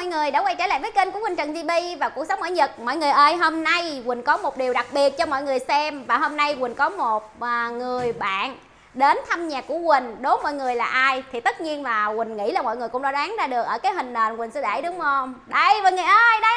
người đã quay trở lại với kênh của Quỳnh Trần TV và Cuộc Sống ở Nhật. Mọi người ơi, hôm nay Quỳnh có một điều đặc biệt cho mọi người xem. Và hôm nay Quỳnh có một người bạn đến thăm nhà của Quỳnh. Đố mọi người là ai? Thì tất nhiên là Quỳnh nghĩ là mọi người cũng đã đoán ra được ở cái hình nền Quỳnh sẽ để, đúng không? Đây mọi người ơi, đây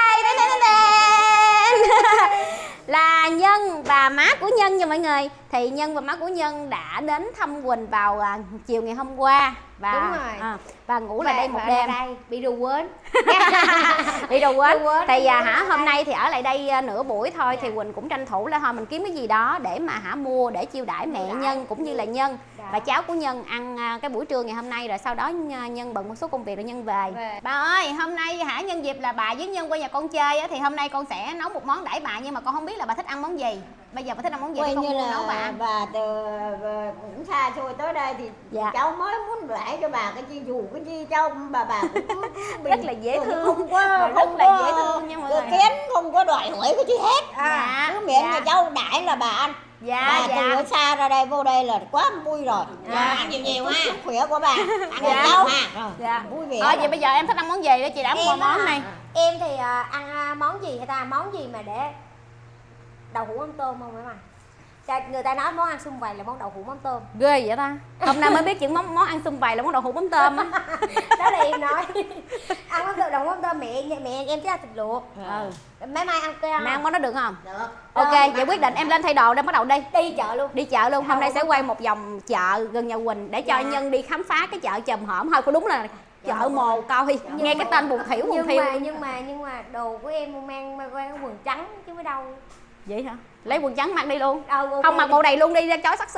là Nhân và má của Nhân nha mọi người. Thì Nhân và má của Nhân đã đến thăm Quỳnh vào chiều ngày hôm qua. Và, đúng rồi. Và ngủ lại đây một đêm. Bị đồ quên. Bị đồ quên. Thì hôm nay thì ở lại đây nửa buổi thôi. Thì Quỳnh cũng tranh thủ là thôi mình kiếm cái gì đó để mà mua để chiêu đãi mẹ Nhân cũng như là Nhân và cháu của Nhân ăn cái buổi trưa ngày hôm nay. Rồi sau đó Nhân bận một số công việc rồi Nhân về. Bà ơi, hôm nay nhân dịp là bà với Nhân qua nhà con chơi á, thì hôm nay con sẽ nấu một món đãi bà, nhưng mà con không biết là bà thích ăn món gì. Bây giờ bà thích ăn món gì thì con mua nấu bà ăn. Bà cũng xa xôi tới đây thì cháu mới muốn đãi cho bà cái chi, dù cái chi cháu bà cũng rất là dễ thương, không có dễ thương nha mọi người. Kén không có đòi hỏi cái chi hết. Cứ miệng nhà cháu đãi là bà ăn. Từ ở xa ra đây vô đây là quá vui rồi. Ăn nhiều ha. Sức khỏe của bà. Ăn cháu ha. Vui vẻ. Vậy bây giờ em thích ăn món gì để chị đảm mua món này? Em thì ăn món gì hay ta, món gì mà để đậu hũ mắm tôm không em à? Người ta nói món ăn sum vầy là món đậu hũ mắm tôm. Ghê vậy ta. Hôm nay mới biết chuyện món ăn sum vầy là món đậu hũ mắm tôm á. Đó là em nói. Ăn mắm tôm, đậu hũ mắm tôm, mẹ em thích ăn thịt luộc. Mấy mai ăn kêu mẹ ăn món đó được không? Được. Ok, vậy quyết định em lên thay đồ để bắt đầu đi. Đi chợ luôn. Đi chợ luôn. Hôm nay sẽ quay một vòng chợ gần nhà Quỳnh để cho Nhân đi khám phá cái chợ Chùm Hổm. Thôi có đúng là chợ mồ coi. Nghe cái tên buồn thiểu buồn thiêu. Nhưng mà đồ của em mang quần trắng chứ mới đâu. Vậy hả? Lấy quần trắng mặc đi luôn. Okay. Không mặc bộ này luôn đi ra chói sexy.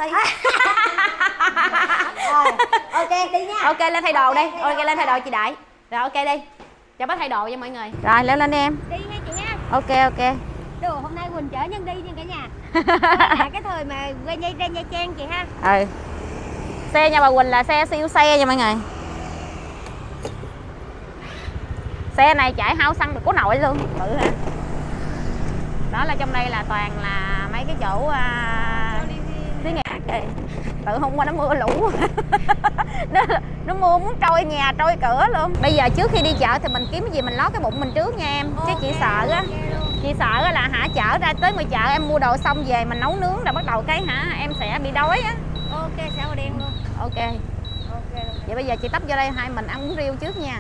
Rồi, ok đi nha. Ok lên thay đồ đi. Ok lên thay đồ chị Đại. Rồi ok đi. Cho bác thay đồ cho mọi người. Rồi leo lên đi em. Đi nha chị nha. Ok. Đồ hôm nay Quỳnh chở Nhân đi nha cả nhà. Cái thời mà ra Nha Trang chị ha. Xe nhà bà Quỳnh là xe siêu xe nha mọi người. Xe này chạy hao xăng được có nổi luôn. Bự hả? Đó là trong đây là toàn là mấy cái chỗ xí nghèo. Tự hôm qua nó mưa lũ. nó mưa muốn trôi nhà trôi cửa luôn. Bây giờ trước khi đi chợ thì mình kiếm cái gì mình lót cái bụng mình trước nha em. Chứ chị sợ á. Chị sợ là chở ra tới ngoài chợ em mua đồ xong về mình nấu nướng rồi bắt đầu cái em sẽ bị đói á. Ok, xả đen luôn. Ok. Vậy bây giờ chị tấp vô đây hai mình ăn bún riêu trước nha.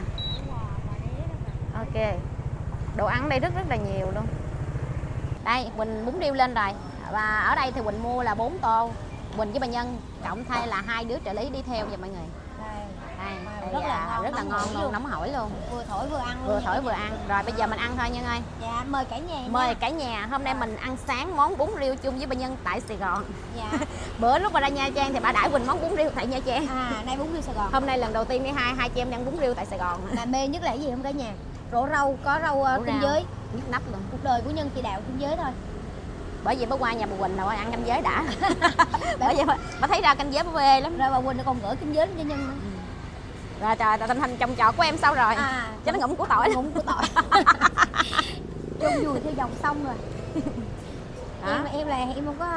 Ok. Đồ ăn ở đây rất là nhiều luôn. Đây, Quỳnh bún riêu lên rồi. Và ở đây thì Quỳnh mua là 4 tô. Quỳnh với bà Nhân cộng thay là 2 đứa trợ lý đi theo nha mọi người. Rất là ngon luôn, nóng hổi luôn. Vừa thổi vừa ăn luôn. Vừa thổi vừa ăn. Rồi bây giờ mình ăn thôi Nhân ơi. Dạ, mời cả nhà. Mời cả nhà. Hôm nay mình ăn sáng món bún riêu chung với bà Nhân tại Sài Gòn. Dạ. Bữa lúc mà ra Nha Trang thì bà đãi Quỳnh món bún riêu tại Nha Trang. Nay bún riêu Sài Gòn. Hôm nay lần đầu tiên đi hai chị em ăn bún riêu tại Sài Gòn. Mà mê nhất là cái gì không cả nhà? Rổ rau, có rau kinh giới. Nhức nắp luôn. Cuộc đời của Nhân chị đạo kinh giới thôi. Bởi vì bà qua nhà bà Quỳnh rồi ăn canh giới đã. Bởi vì bà thấy ra canh giới bà phê lắm. Rồi bà Quỳnh còn gửi canh giới cho Nhân nữa. Rồi trời, tình hình trồng trọt của em sao rồi? Cho nó ngụm của tỏi. Ngụm của tỏi. Chung vùi theo dòng sông rồi. Em là em không có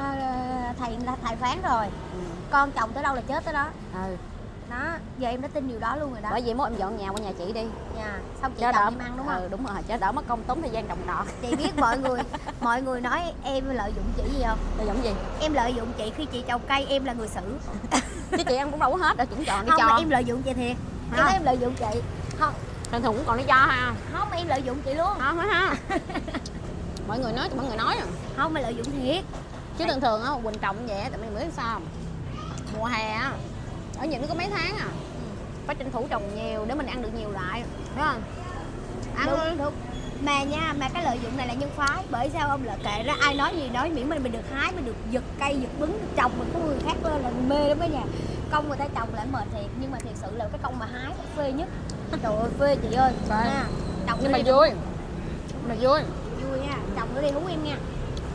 thầy phán rồi. Con chồng tới đâu là chết tới đó. Đó, giờ em đã tin điều đó luôn rồi đó. Bởi vì mốt em dọn nhà qua nhà chị đi. Xong chị chồng em ăn đúng không? Đúng rồi, cho đỡ mất công tốn thời gian trồng trọt. Chị biết mọi người nói em lợi dụng chị gì không? Lợi dụng gì? Em lợi dụng chị khi chị trồng cây, em là người xử. Chứ chị ăn cũng đâu có hết đâu, chuẩn chọn đi không, cho. Mà em lợi dụng chị thiệt. Em thấy em lợi dụng chị. Không. Thường thường cũng còn đi cho ha. Không, mà em lợi dụng chị luôn. Không ha. Mọi người nói à. Không, mà lợi dụng thiệt. Chứ thường thường á Quỳnh trồng vậy tại mình biết sao? Mùa hè á ở Nhật nó có mấy tháng à. Phải tranh thủ trồng nhiều để mình ăn được nhiều lại, đúng không? Ăn đúng. Mà nha, mà cái lợi dụng này là nhân phái. Bởi sao ông là kệ ra ai nói gì nói, miễn mình được hái, mình được giật cây, giật bứng, được trồng, mình có người khác lên là mình mê lắm đó nha. Công người ta trồng lại mệt thiệt, nhưng mà thiệt sự là cái công mà hái là phê nhất. Trời ơi phê chị ơi. Trồng nhưng mà vui. Vui nha, trồng nó đi hú em nha.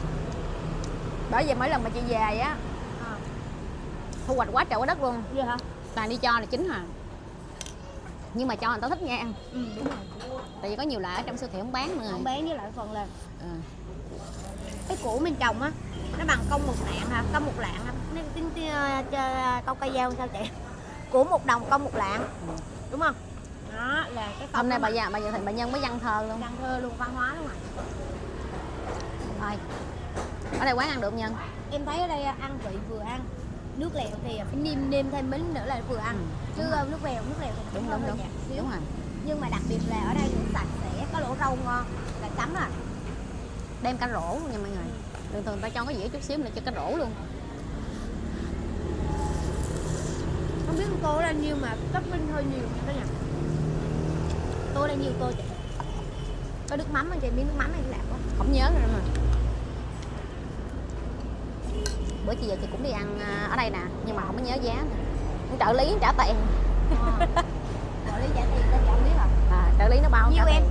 Bởi vì mỗi lần mà chị về á thu hoạch quá trời quá đất luôn. Vậy hả? Toàn đi cho là chính hả? Nhưng mà cho người ta thích nha. Đúng rồi. Tại vì có nhiều loại ở trong siêu thị không bán mọi người. Không bán, với lại phần là cái củ mình trồng á nó bằng công một lạng hả? Công một lạng hả? Câu cây dao sao chị? Của 1 đồng công 1 lạng. Đúng không? Đó là cái hôm nay bà già thì bà Nhân mới văn thơ luôn. Văn thơ luôn, văn hóa luôn rồi. Rồi. Ở đây quán ăn được không Nhân? Em thấy ở đây ăn vị vừa ăn. Nước lèo thì phải nêm thêm miếng nữa là vừa ăn. Chứ nước lèo thì Đúng rồi. Nhưng mà đặc biệt là ở đây cũng sạch sẽ, có lỗ rau ngon là chấm rồi. Đem cả rổ luôn nha mọi người. Thường thường ta cho cái dĩa chút xíu là cho cả rổ luôn. Không biết cô ở đây nhiêu mà topping hơi nhiều cả nhà. Tô đây nhiều tô chị. Có nước mắm anh chị, miếng nước mắm này lạc quá. Không nhớ nữa mà. Bữa chị giờ chị cũng đi ăn ở đây nè, nhưng mà không có nhớ giá nè. Trợ lý trả tiền. Trợ lý trả tiền ta chị không biết à? Trợ lý nó bao nhiêu trả em? tiền.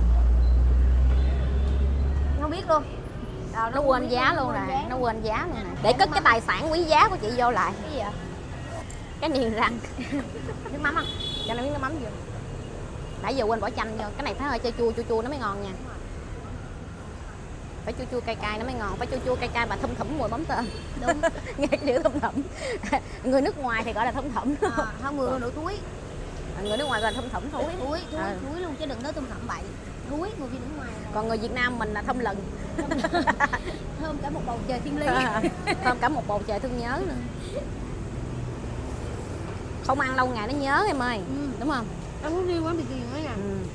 Không biết luôn. Nó quên giá luôn rồi, nó quên giá luôn nè. Để cất cái tài sản quý giá của chị vô lại. Cái gì ạ? Cái niềng răng. Nước mắm không? Cho nó miếng nước mắm vô. Nãy giờ quên bỏ chanh vô. Cái này thấy hơi chua nó mới ngon nha. Phải chua cay nó mới ngon. Phải chua cay mà thum thủm mùi mắm tôm. Đúng. Nghe cái chữ thum thủm. Người nước ngoài thì gọi là thum thủm. Không, người nổi thúi. Người nước ngoài gọi là thum thủm thúi. Thúi luôn chứ đừng nói thum thủm bậy. Thúi người Việt nước ngoài. Còn người Việt Nam mình là thum lần. Thơm cả một bầu trời thiên lý. Thơm cả một bầu trời thương nhớ nữa. Không ăn lâu ngày nó nhớ em ơi. Đúng không? Em muốn đi quán bị gì nữa nha.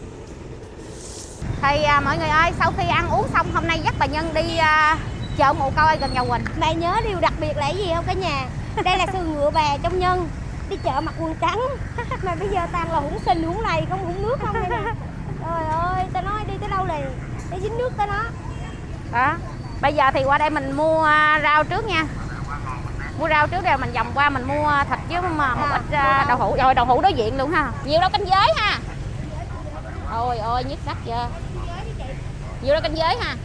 Thì mọi người ơi, sau khi ăn uống xong hôm nay dắt bà Nhân đi chợ Mồ Côi gần nhà Quỳnh. Mày nhớ điều đặc biệt là cái gì không cả nhà? Đây là sườn ngựa bà trong Nhân. Đi chợ mặc quần trắng. Mà bây giờ toàn là hủng sinh, hủng lầy, không hủng nước không đây nè. Trời ơi, tao nói đi tới đâu này để dính nước tới nó. Đó. Bây giờ thì qua đây mình mua rau trước nha. Mua rau trước rồi mình vòng qua mình mua thịt với một ít đậu hũ. Rồi đậu hũ đối diện luôn ha. Nhiều đâu canh giới ha. Ôi ôi nhức nách chưa. Nhiều đâu canh giới ha.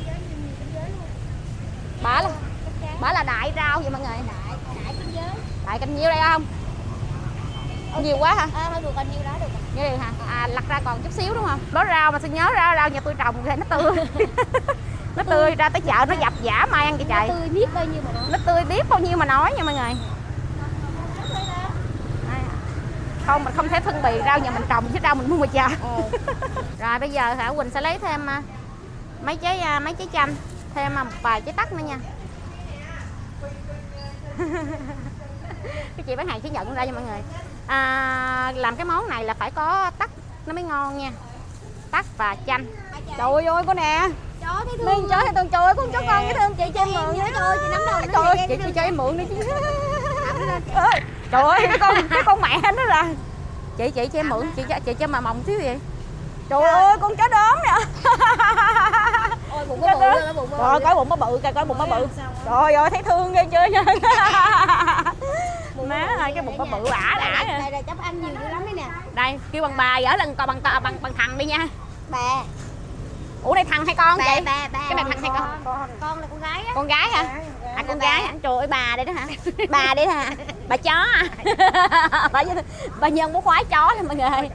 Bả là đại rau vậy mọi người. Đại canh nhiêu đây không? Nhiều quá hả? Thôi được, nhiêu đó được. Như đây hả? Lặt ra còn chút xíu đúng không? Đó rau mà tôi nhớ rau nhà tôi trồng thì nó tươi. Nó tươi ra tới chợ nó dập dã mai ăn kìa trời. Nó tươi biết bao nhiêu mà nói. Nó tươi biết bao nhiêu mà nói nha mọi người. Không, mình không thể phân biệt rau nhà mình trồng chứ rau mình mua ngoài chợ. Rồi bây giờ hả Quỳnh sẽ lấy thêm mấy trái chanh, thêm một vài trái tắc nữa nha. Cái chị bán hàng chỉ nhận ra cho mọi người. Làm cái món này là phải có tắc nó mới ngon nha. Tắc và chanh. Trời ơi con nè. Chó thấy thương. Miên chó thấy thương, trời ơi con chó con dễ thương, chị cho em mượn nha. Trời ơi chị nắm đầu. Trời ơi chị cho em mượn đi chứ. Trời ơi cái con mẹ nó là. Chị cho em mượn, chị cho mà mồng xíu vậy. Trời ơi con chó đốm nè. Ôi bụng nó bự luôn, bụng rồi coi bụng nó bự, coi bụng nó bự. Trời ơi thấy thương ghê chưa nha. Má ơi cái bụng nó bự bả đã. Đây là chắc ăn nhiều dữ lắm đấy nè. Đây kêu bằng bà gỡ lần coi bằng thằng đi nha. Bà. Ủa đây thằng hay con chị? Bà. Cái này thằng hay con? Con là con gái á. Con gái hả? Con gái hả? Trời ơi bà đây đó hả? Bà đây đó hả? Bà chó à? Bà Nhân bố khoái chó lắm mọi người.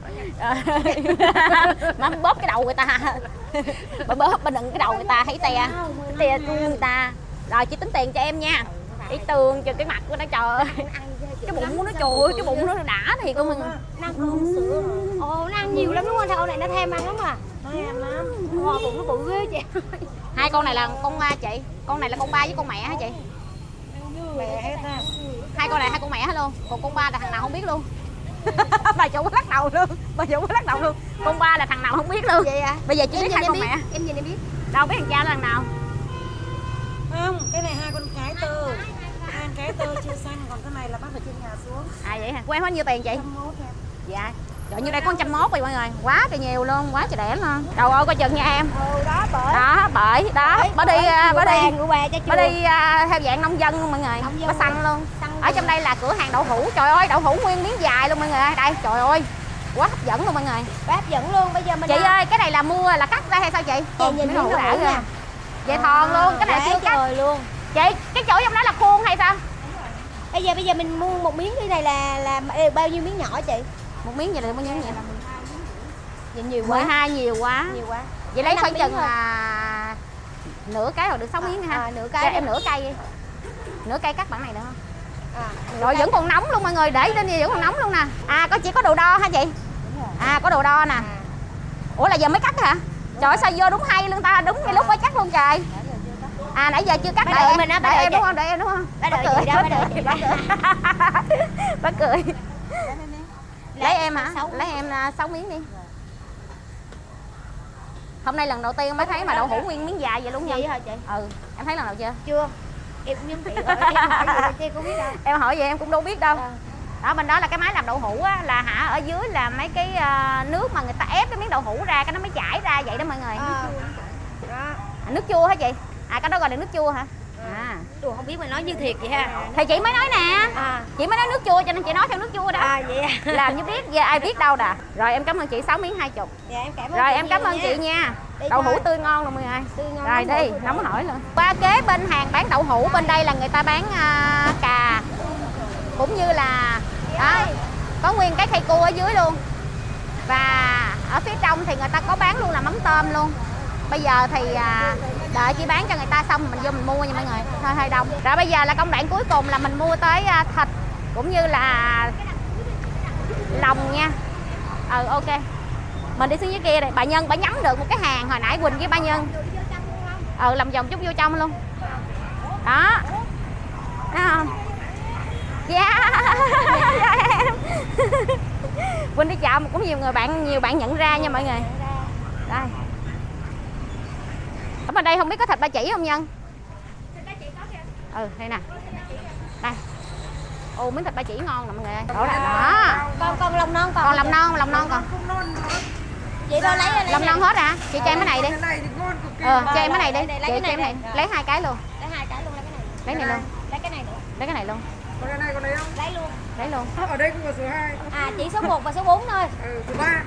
Má bóp cái đầu người ta. Bà đựng cái đầu người ta thấy te người ta. Rồi chị tính tiền cho em nha. Cái tường cho cái mặt của nó trời ơi. Cái bụng của nó trời ơi, cái bụng nó đã thiệt luôn. Nó ăn con sữa. Ồ nó ăn nhiều lắm đúng không? Thằng này nó tham ăn lắm à. Nó ăn lắm. Bụng nó bự ghê chị. Hai con này là con chị. Con này là con ba với con mẹ hả chị? Mẹ hết ha. Hai con này hai con mẹ hết luôn. Còn con ba là thằng nào không biết luôn. Bà chủ lắc đầu luôn. Con ba là thằng nào không biết luôn. Vậy à? Bây giờ chỉ biết hai con mẹ. Em nhìn em biết. Đâu biết thằng cha là thằng nào? Không, cái này hai con cái tơ. Hai con cái tơ chưa xanh, còn cái này là bắt phải trên nhà xuống. Vậy hả? Của em hết nhiêu tiền chị? 101 nha. Dạ. Trời như đây có 101 rồi mọi người. Quá trời nhiều luôn, quá trời đẻ luôn. Đầu ơi coi chừng nha em. Đó bởi. Đó bởi đó, bà đi theo dạng nông dân luôn mọi người. Bà xăng luôn. Ở trong đây là cửa hàng đậu hũ. Trời ơi, đậu hũ nguyên miếng dài luôn mọi người ơi. Đây, trời ơi. Quá hấp dẫn luôn mọi người. Quá hấp dẫn luôn. Bây giờ mình chị ơi, cái này là mua là cắt ra hay sao chị? Nhìn miếng đậu hũ nha. Vậy thòn luôn, cái này chưa cắt luôn. Chị, cái chỗ trong đó là khuôn hay sao? Bây giờ mình mua một miếng cái này là bao nhiêu miếng nhỏ chị? Một miếng vậy là bao nhiêu vậy? Nhìn nhiều quá. 12 nhiều quá. Vậy lấy khoảng chừng nửa cái rồi được 6 miếng ha. Nửa cái. Cho em nửa cây đi. Nửa cây cắt bản này được không? Rồi vẫn còn nóng luôn mọi người, để lên gì vẫn còn nóng luôn nè. Có chỉ có đồ đo hả chị? À có đồ đo nè. Ủa là giờ mới cắt hả? Trời ơi sao vô đúng hay luôn ta, đúng ngay lúc mới cắt luôn trời. À nãy giờ chưa cắt, đợi em, đợi em đúng không? Đợi em đúng không? Bác đợi chị đâu, bác đợi chị. Bác cười. Lấy em hả? Lấy em 6 miếng đi. Hôm nay lần đầu tiên mới thấy mà đậu hũ nguyên miếng dài vậy luôn nha. Vậy hả chị? Ừ, em thấy lần nào chưa? Chưa. Em cũng giống chị rồi, em hỏi gì chị cũng biết đâu. Em hỏi vậy em cũng đâu biết đâu. Đó bên đó là cái máy làm đậu hũ á, là hả ở dưới là mấy cái nước mà người ta ép cái miếng đậu hũ ra cái nó mới chảy ra vậy đó mọi người. Nước chua hả chị? À cái đó gọi là nước chua hả? À. Đùa không biết mà nói như thiệt vậy ha. Thì chị mới nói nè. Chị mới nói nước chua cho nên chị nói theo nước chua đó. À vậy à. Làm như biết, giờ ai biết đâu nè. Rồi em cảm ơn chị 6 miếng 20. Dạ em cảm ơn. Rồi em cảm ơn chị nha. Đậu hũ tươi ngon luôn mọi người. Rồi đi, nóng hổi luôn. Qua kế bên hàng bán đậu hũ bên đây là người ta bán cà. Cũng như là đó, có nguyên cái khay cua ở dưới luôn. Và ở phía trong thì người ta có bán luôn là mắm tôm luôn. Bây giờ thì đợi chị bán cho người ta xong mình vô mình mua nha mọi người, hơi đông. Rồi bây giờ là công đoạn cuối cùng là mình mua tới thịt cũng như là lòng nha. Ok. Mình đi xuống dưới kia đây, bà Nhân bà nhắm được một cái hàng hồi nãy Quỳnh với ba Nhân. Làm vòng chút vô trong luôn. Đó. Thấy không? Dạ. Em. Quỳnh đi chợ cũng nhiều bạn nhận ra nha mọi người. Đây. Ở bên đây không biết có thịt ba chỉ không Nhân? Đây nè. Đây. Ồ miếng thịt ba chỉ ngon nè mọi người. Đó là đó. Con lòng non còn. Còn lòng non còn. Chị thôi lấy lòng non hết hả? Chị cho em cái này đi. Cho em cái này đi. Lấy Chị cho em này. Lấy 2 cái luôn. Lấy 2 cái luôn, Lấy lấy cái này. này luôn. Lấy cái này nữa. Lấy cái này luôn. Còn cái này còn đấy không? Lấy luôn. Lấy luôn. Ở đây cũng có số 2. À chỉ số 1 và số 4 thôi. Số 3.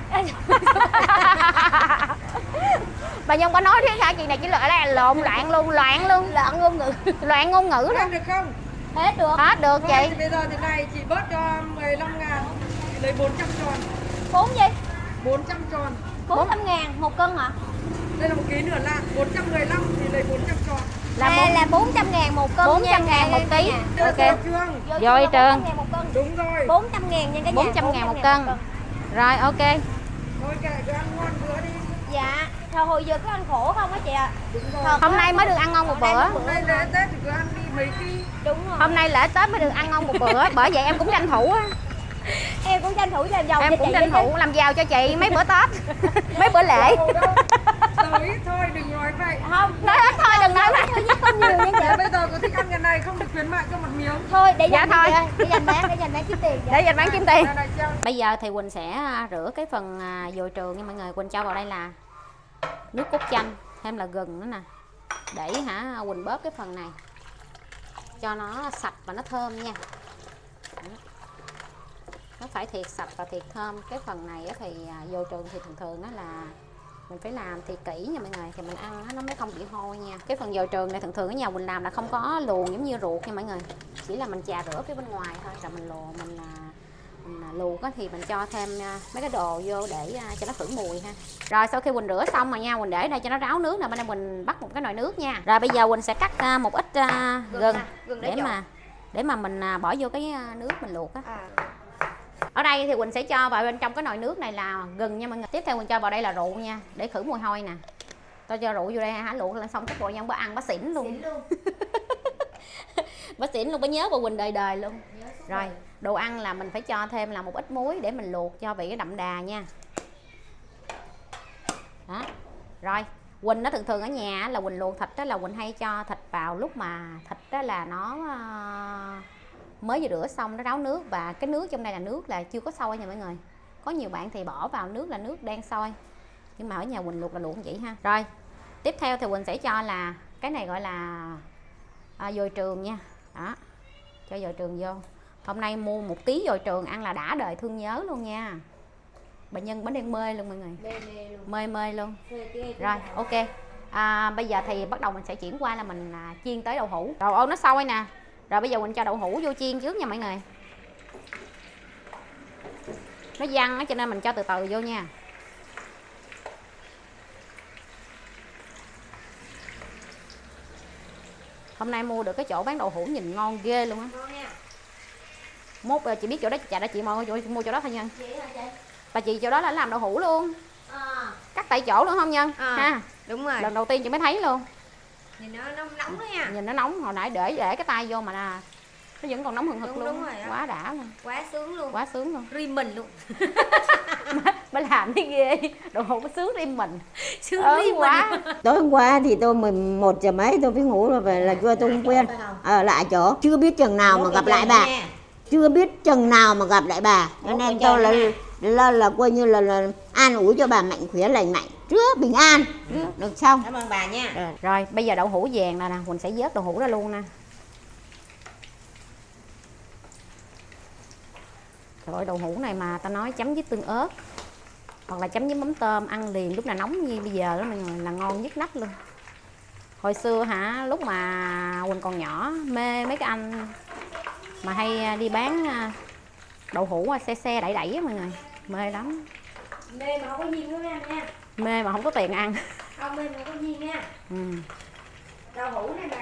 Bà Nhân có nói thế hả? Chị này chỉ là loạn luôn. Loạn ngôn ngữ. Loạn ngôn ngữ Em luôn. được không? Hết được. Hết được chị. Thì bây giờ thế này chị bớt cho 15.000. Chị lấy 400 tròn. 4 gì? 400 tròn. 400.000 1 cân hả? Đây là một ký nữa là 415 thì lấy 400 tròn. Là 400.000 1 cân. 400.000 1 ký. Ok. Trường. Rồi Trường. 400.000 1 cân. Đúng rồi. 400.000 nhân cái nhà. 400.000 1 cân. Rồi ok. Thôi kệ cứ ăn ngon bữa đi. Dạ. Thôi hồi giờ cứ ăn khổ không á chị ạ. Hôm nay mới được ăn ngon một bữa. Hôm nay lễ Tết thì cứ ăn đi mấy ký. Đúng rồi. Hôm nay lễ Tết mới được ăn ngon một bữa. Bởi vậy em cũng tranh thủ á. Em cũng tranh thủ làm giàu Em cho cũng chị tranh thủ làm giàu cho chị mấy bữa Tết. Mấy bữa lễ. Nói ít thôi đừng nói vậy. Không. Nói ít thôi đừng nói vậy. Không nhiều nha chị. Bây giờ có thích ăn cái này không được khuyến mại cho một miếng. Thôi để dạ dành thôi. để dành bán kiếm tiền. Để dành bán kiếm tiền. Đây này, treo. Bây giờ thì Quỳnh sẽ rửa cái phần dồi trường nha mọi người. Quỳnh cho vào đây là nước cốt chanh, thêm là gừng nữa nè. Để Quỳnh bóp cái phần này cho nó sạch và nó thơm nha. Nó phải thiệt sạch và thiệt thơm. Cái phần này thì dồi trường thì thường đó là mình phải làm thì kỹ nha mọi người thì mình ăn nó mới không bị hôi nha. Cái phần dồi trường này thường ở nhà mình làm là không có luồn giống như ruột nha mọi người, chỉ là mình chà rửa phía bên ngoài thôi rồi mình luộc thì mình cho thêm mấy cái đồ vô để cho nó khử mùi ha. Rồi sau khi Quỳnh rửa xong rồi nha, Quỳnh để đây cho nó ráo nước nè, bên đây Quỳnh bắt một cái nồi nước nha. Rồi bây giờ Quỳnh sẽ cắt một ít gừng để mà mình bỏ vô cái nước mình luộc á. Ở đây thì Quỳnh sẽ cho vào bên trong cái nồi nước này là gừng nha mọi người. Tiếp theo Quỳnh cho vào đây là rượu nha, để khử mùi hôi nè. Tôi cho rượu vô đây hả, luộc lên xong chắc bộ nhân bữa ăn bá xỉn luôn. Bá xỉn luôn, bá nhớ vào Quỳnh đời đời luôn. Rồi đồ ăn là mình phải cho thêm là một ít muối để mình luộc cho vị cái đậm đà nha. Đó. Rồi Quỳnh nó thường ở nhà là Quỳnh luộc thịt đó là Quỳnh hay cho thịt vào lúc mà thịt đó là nó mới vừa rửa xong nó ráo nước, và cái nước trong đây là nước là chưa có sôi nha mọi người. Có nhiều bạn thì bỏ vào nước là nước đang sôi, nhưng mà ở nhà Quỳnh luộc là luộc như vậy ha. Rồi tiếp theo thì Quỳnh sẽ cho là cái này gọi là dồi trường nha. Đó, cho dồi trường vô. Hôm nay mua 1 kg dồi trường ăn là đã đời thương nhớ luôn nha. Bệnh nhân bánh đen mê luôn mọi người, mê luôn. Rồi ok, bây giờ thì bắt đầu mình sẽ chuyển qua là mình chiên tới đậu hũ. Rồi ô nó sôi nè. Rồi bây giờ mình cho đậu hũ vô chiên trước nha mọi người. Nó văng cho nên mình cho từ từ vô nha. Hôm nay mua được cái chỗ bán đậu hũ nhìn ngon ghê luôn á. Mốt chị biết chỗ đó, chị đã chị mua chỗ đó thôi nha. Bà chị chỗ đó là làm đậu hũ luôn. Cắt tại chỗ luôn không Nhân? Ha. Đúng rồi. Lần đầu tiên chị mới thấy luôn. Nhìn nó nóng đó nha. Nhìn nó nóng, hồi nãy để cái tay vô mà nó vẫn còn nóng hừng hực luôn. Đúng rồi. Quá đã luôn. Quá sướng luôn. Quá sướng luôn. Ri mình luôn. Bà làm thấy ghê. Đậu hũ sướng riêng mình. Sướng riêng quá. Tối hôm qua thì tôi 11 giờ mấy tôi phải ngủ rồi, về là tôi không quen ở lại chỗ, chưa biết chừng nào mà gặp lại bà, chưa biết chừng nào mà gặp lại bà, cho nên tôi là coi như là an ủi cho bà mạnh khỏe lành mạnh trước bình an được xong. Cảm ơn bà nha. Rồi bây giờ đậu hũ vàng nè, Quỳnh sẽ vớt đậu hũ ra luôn nè. Trời ơi, đậu hũ này mà ta nói chấm với tương ớt hoặc là chấm với mắm tôm ăn liền lúc nào nóng như bây giờ đó mọi người là ngon nhất nách luôn. Hồi xưa hả, lúc mà Quỳnh còn nhỏ mê mấy cái anh mà hay đi bán đậu hũ xe đẩy á mọi người, mê lắm. Mê mà không có duyên nữa anh nha. Mê mà không có tiền ăn. Không, mê mà không có duyên nha. Rau hũ này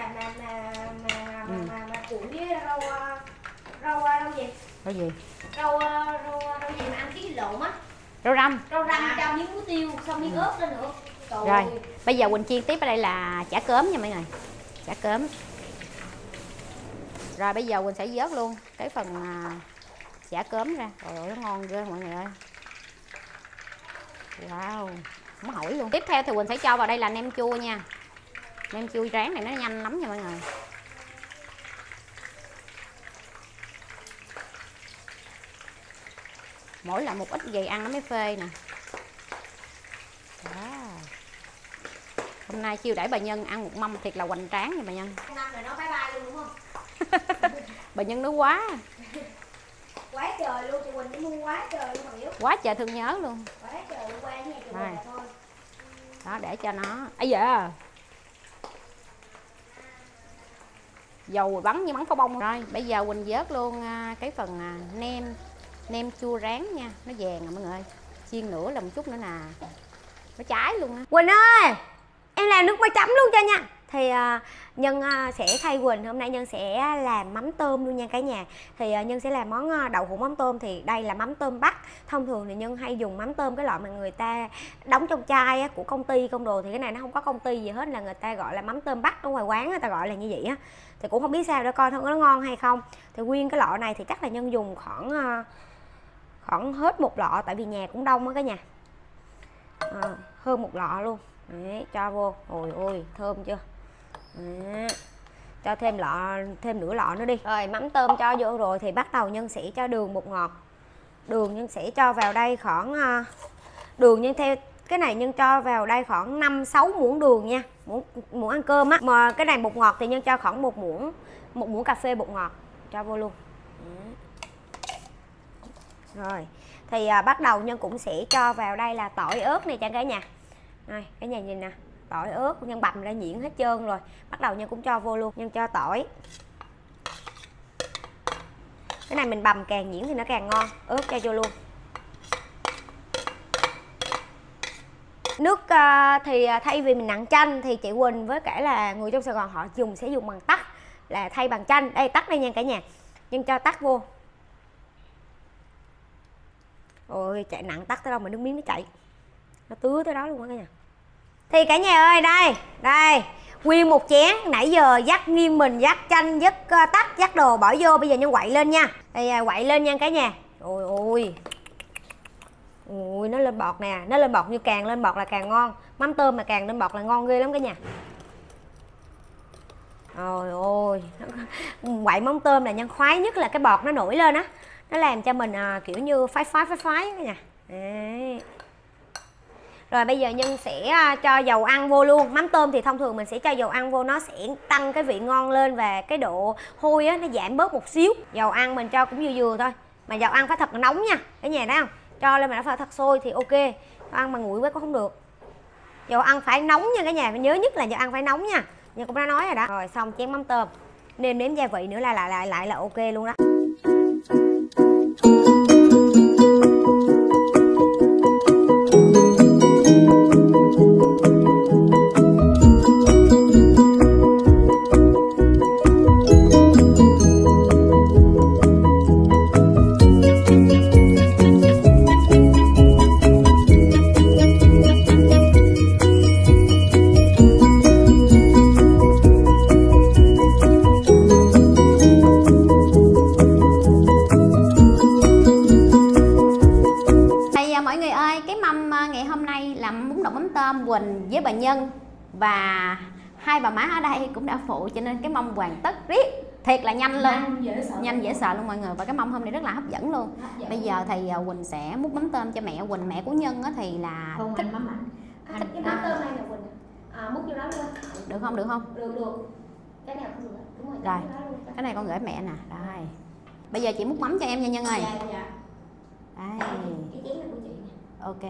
mà cuộn với rau gì? Rau gì? Rau gì mà ăn cái lộn á? Rau răm. Rau răm cho miếng muối tiêu, xong miếng ớt lên nữa. Rồi, bây giờ Quỳnh chiên tiếp ở đây là chả cớm nha mọi người. Chả cớm. Rồi bây giờ Quỳnh sẽ vớt luôn cái phần chả cớm ra. Trời ơi, nó ngon ghê mọi người ơi. Wow, không hỏi luôn. Tiếp theo thì Quỳnh sẽ cho vào đây là nem chua nha. Nem chua rán này nó nhanh lắm nha mọi người. Mỗi lần một ít vậy ăn nó mới phê nè. Wow. Hôm nay chiêu đãi bà Nhân ăn một mâm thiệt là hoành tráng nha bà Nhân. Năm rồi nó bye bye luôn đúng không? Bà Nhân nói quá. Quá trời luôn, chị Quỳnh đi mua quá trời luôn mà hiểu. Quá trời thương nhớ luôn. Quá trời luôn, qua nhà chị Quỳnh là thôi. Đó, để cho nó. Ấy da. Dầu bắn như bắn pháo bông. Rồi, bây giờ Quỳnh vớt luôn cái phần nem chua rán nha. Nó vàng rồi mọi người. Chiên nữa là một chút nữa nè. Nó cháy luôn á. Quỳnh ơi, em làm nước mắm chấm luôn cho nha. Thì Nhân sẽ thay Quỳnh, hôm nay Nhân sẽ làm mắm tôm luôn nha cả nhà. Thì Nhân sẽ làm món đậu hũ mắm tôm. Thì đây là mắm tôm Bắc. Thông thường thì Nhân hay dùng mắm tôm cái loại mà người ta đóng trong chai á, của công ty công đồ. Thì cái này nó không có công ty gì hết, là người ta gọi là mắm tôm Bắc. Ở ngoài quán người ta gọi là như vậy á. Thì cũng không biết sao để coi nó ngon hay không. Thì nguyên cái lọ này thì chắc là Nhân dùng khoảng hết một lọ, tại vì nhà cũng đông á cả nhà. Hơn một lọ luôn. Đấy, cho vô. Ôi ôi, thơm chưa? Đấy. Cho thêm nửa lọ nữa đi. Rồi mắm tôm cho vô rồi thì bắt đầu Nhân sẽ cho đường bột ngọt. Đường Nhân sẽ cho vào đây khoảng đường Nhân theo cái này Nhân cho vào đây khoảng 5-6 muỗng đường nha. Muỗng ăn cơm á. Mà cái này bột ngọt thì Nhân cho khoảng một muỗng cà phê bột ngọt. Cho vô luôn. Rồi. Thì bắt đầu Nhân cũng sẽ cho vào đây là tỏi ớt này cho cả nhà. Đây, cả nhà nhìn nè. Tỏi ớt Nhân bằm ra nhuyễn hết trơn rồi. Bắt đầu Nhân cũng cho vô luôn. Nhân cho tỏi. Cái này mình bằm càng nhuyễn thì nó càng ngon. Ớt cho vô luôn. Nước thì thay vì mình nặn chanh thì chị Quỳnh với cả là người trong Sài Gòn họ sẽ dùng bằng tắc, là thay bằng chanh. Đây tắc đây nha cả nhà. Nhân cho tắc vô. Ôi chạy nặng tắc tới đâu mà nước miếng nó chạy. Nó tứa tới đó luôn á cả nhà. Thì cả nhà ơi, đây nguyên một chén. Nãy giờ dắt nghiêng mình, dắt chanh, dắt tắc, dắt đồ bỏ vô. Bây giờ Nhân quậy lên nha. Đây quậy lên nha cả nhà. Ôi nó lên bọt nè. Nó lên bọt, như càng lên bọt là càng ngon. Mắm tôm mà càng lên bọt là ngon ghê lắm cả nhà. Ôi quậy mắm tôm là Nhân khoái nhất là cái bọt nó nổi lên á. Nó làm cho mình kiểu như phái cả nhà. Đấy. Rồi bây giờ Nhân sẽ cho dầu ăn vô luôn. Mắm tôm thì thông thường mình sẽ cho dầu ăn vô, nó sẽ tăng cái vị ngon lên và cái độ hôi á nó giảm bớt một xíu. Dầu ăn mình cho cũng vừa thôi. Mà dầu ăn phải thật là nóng nha. Cả nhà thấy không? Cho lên mà nó phải thật sôi thì ok. Ăn mà nguội quá cũng không được. Dầu ăn phải nóng nha cả nhà, nhớ nhất là dầu ăn phải nóng nha. Nhân cũng đã nói rồi đó. Rồi xong chén mắm tôm. Nêm nếm gia vị nữa là lại là ok luôn đó. Nhân và hai bà má ở đây cũng đã phụ, cho nên cái mâm hoàn tất riết thiệt là nhanh luôn, nhanh dễ sợ luôn mọi người. Và cái mâm hôm nay rất là hấp dẫn luôn. Bây giờ thì Quỳnh sẽ múc mắm tôm cho mẹ Quỳnh. Mẹ của Nhân thì là không thích mắm mặn. Cái mắm tôm này là Quỳnh múc vô đó luôn. Được không? Được. Cái nào cũng được. Đúng rồi. Rồi, cái này con gửi mẹ nè. Rồi. Bây giờ chị múc mắm cho em nha Nhân ơi. Dạ. Đây. Cái chén này của chị nè. Ok.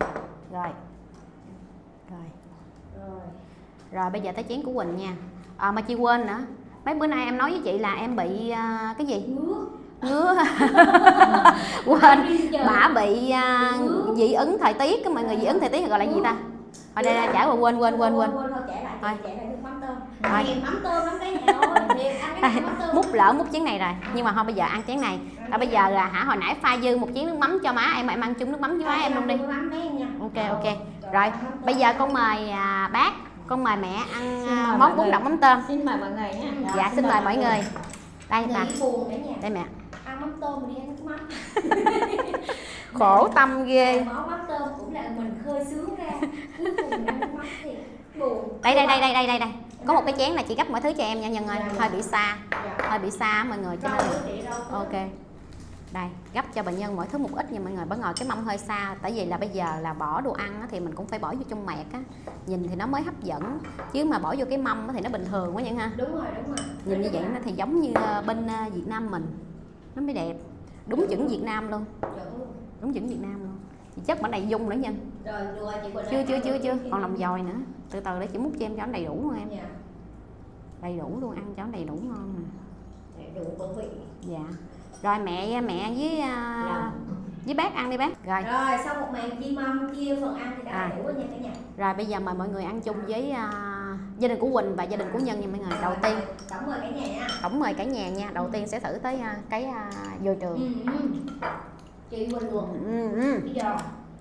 Rồi bây giờ tới chén của Quỳnh nha. Mà chị quên nữa. Mấy bữa nay em nói với chị là em bị cái gì? Ngứa. Quên. Bả bị dị ứng thời tiết. Mọi người dị ứng thời tiết gọi là gì ta? Ở đây trả rồi quên. Thôi chạy lại nước mắm tôm. Mắm tôm lắm cái nhà ơi. Múc chén này rồi. Nhưng mà thôi bây giờ ăn chén này. Bây giờ là hồi nãy pha dư một chén nước mắm cho má em ăn chung nước mắm với má em luôn đi. Ok. Rồi, bây giờ con mời bác, con mời mẹ ăn món bún đậu mắm tôm. Xin mời mọi người nha. Dạ xin mời mọi người. Đây bà. Đây mẹ. Ăn mắm tôm đi ăn nước mắm. Khổ tâm ghê. Món mắm tôm cũng là mình khơi sướng ra. Cuối cùng ăn nước mắm thì buồn. Đây. Có một cái chén là chị gấp mọi thứ cho em nha Nhân ơi. Hơi bị xa mọi người cho nên. Ok. Đây, gấp cho bệnh nhân mỗi thứ một ít nha mọi người. Bởi ngồi cái mâm hơi xa. Tại vì là bây giờ là bỏ đồ ăn thì mình cũng phải bỏ vô trong mẹt á. Nhìn thì nó mới hấp dẫn. Chứ mà bỏ vô cái mâm thì nó bình thường quá Nhân ha. Đúng rồi. Nhìn như vậy nó thì giống như bên Việt Nam mình. Nó mới đẹp. Đúng chuẩn Việt Nam luôn. Đúng chuẩn Việt Nam luôn. Chị chất bản này dung nữa Nhân. Rồi, chưa. Còn lòng dòi nữa. Từ từ để chị múc cho em cho nó đầy đủ không em? Dạ. Đầy đủ luôn, ăn cho nó đầy đủ ngon nè. Đầy đủ khẩu vị. Dạ. Rồi mẹ với bác ăn đi bác. Rồi sau một màn chia mâm chia phần ăn thì đã đủ rồi nha cả nhà. Rồi bây giờ mời mọi người ăn chung với gia đình của Quỳnh và gia đình của Nhân nha mọi người. Đầu tiên tổng mời cả nhà nha. Tổng mời cả nhà nha. Đầu tiên sẽ thử tới cái dồi trường. Chị Quỳnh luôn. Bây giờ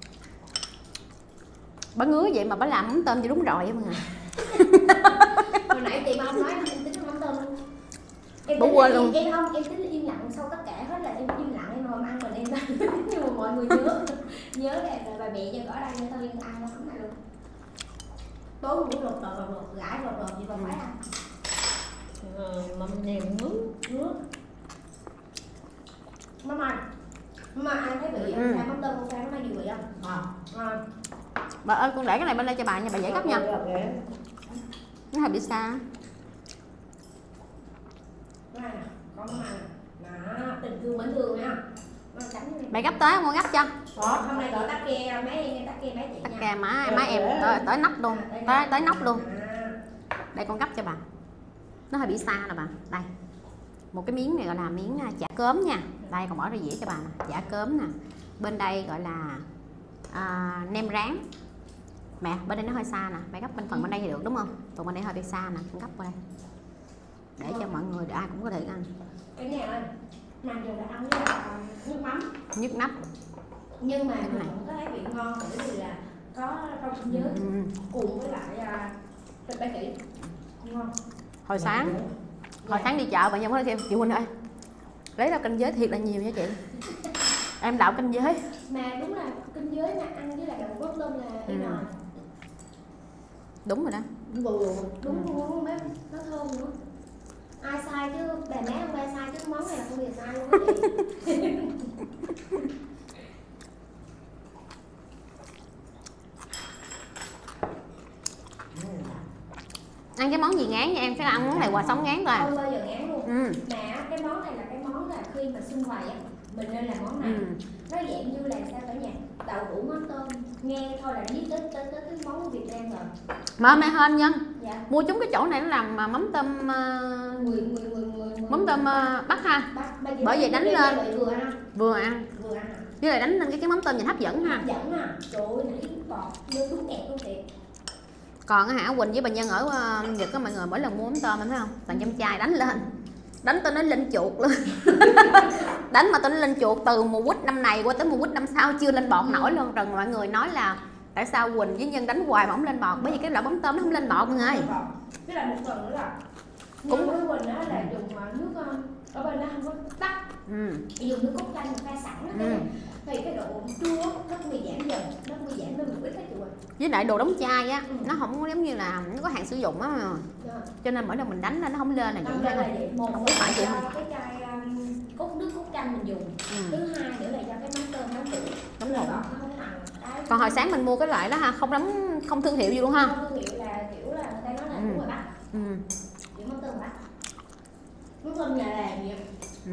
Bà ngứa vậy mà bà làm mắm tôm cho đúng rồi á mọi người. Hồi nãy chị Mông nói em tính mắm tôm luôn. Bố quên luôn. Em tính im lặng sau tất cả hết là em im lặng em ngồi ăn mình em nhưng mà mọi người nhớ là bà mẹ cho ở đây nên tao yên ăn nó không này luôn. Tối ngủ lột gãi gì mà phải ăn. Mâm nêm nước. Mà ăn thấy vị mắm tôm con pha nó mang nhiều vị không? Bà ơi con để cái này bên đây cho bà nha, bà dễ gấp nha. Nó hơi bị xa. Con tình thương mến thương nha. Mày gấp tới không? Con gấp cho. Hôm nay gọi tắc kè mấy chị nha. Tắc kè má em tới nóc luôn. Tới nóc luôn. Đây con gấp cho bà. Nó hơi bị xa nè bà. Đây. Một cái miếng này gọi là miếng chả cớm nha. Đây còn bỏ ra dĩa cho bà nè, chả cớm nè. Bên đây gọi là nem rán. Mẹ, bên đây nó hơi xa nè, mẹ gấp bên phần bên đây thì được đúng không? Phần bên đây hơi bị xa nè, con gấp qua đây. Để cho mọi người ai cũng có thể ăn. Cái này ơi, làm giờ đã ăn với nước mắm. Nhức nắp. Nhưng mà mình cũng có thấy vị ngon bởi vì là có rau kinh giới cùng với lại thịt ba chỉ. Ngon. Hồi sáng đi chợ bạn nhau nói thêm chị Quỳnh ơi, lấy rau kinh giới thiệt là nhiều nha chị. Em đậu kinh giới. Mà đúng là kinh giới mà ăn với lại đậu gốc tôm là rồi. Đúng rồi đó. Đúng luôn mấy nó thơm nữa. Ai sai chứ bà má ông ba sai chứ món này là không hề sai luôn á chị. Ăn cái món gì ngán nha em, sẽ là ăn món này quà sống ngán thôi. Không bao giờ ngán luôn. Mà cái món này là cái món là khi mà sum vầy á, mình nên làm món này. Nó dạng như là sao cả nhà? Đậu hũ mắm tôm, nghe thôi là biết tới cái món Việt Nam rồi. Mà mẹ hên Nhân. Dạ. Mua chúng cái chỗ này nó làm mắm tôm mắm tôm Bắc ha. Bởi vậy đánh lên vừa ăn. Với lại đánh lên cái mắm tôm nhìn hấp dẫn ha. Hấp dẫn à. Trời ơi, nãy bọt vô đúng kẹt luôn kìa. Còn Quỳnh với bà Nhân ở Nhật á mọi người, mỗi lần mua mắm tôm em thấy không? Toàn trong chai đánh lên. Đánh tôi nó lên chuột luôn. Đánh mà tôi nó lên chuột từ mùa quýt năm này qua tới mùa quýt năm sau chưa lên bọt nổi luôn. Rồi mọi người nói là tại sao Quỳnh với Nhân đánh hoài mà không lên bọt? Bởi vì cái loại mắm tôm nó không lên bọt mọi người. Với lại một phần nữa là cũng với Quỳnh đó là dùng nước ở bên đó không có tắc. Dùng nước cốt chanh pha sẵn đó. thì cái độ chua nó bị giảm dần, nó bị giảm lên một ít hết rồi. Với lại đồ đóng chai á, nó không có giống như là nó có hạn sử dụng á, cho nên mỗi lần mình đánh nó không lên là Không là vậy, một không biết phải chị do cái chai cốt nước cốt chanh mình dùng, thứ hai nữa là do cái mắm tôm nóng rượu, Đúng rồi. nó không bằng. Còn hồi sáng mình mua cái loại đó ha, không đóng, không thương hiệu gì luôn ha. Không thương hiệu là kiểu là người ta nói là đúng rồi Bắc, kiểu mắm tôm Bắc, mắm tôm nhà làm vậy.